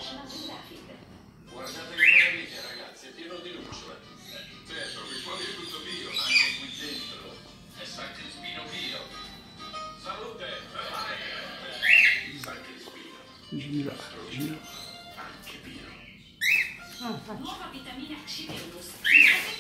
National Geographic. Guardate che meraviglia, ragazzi, è pieno di lucciole. Certo, qui fuori è tutto bio, ma anche qui dentro è San Crispino bio. Salute! San Crispino. Gira, gira. Anche bio. Nuova vitamina C Venus.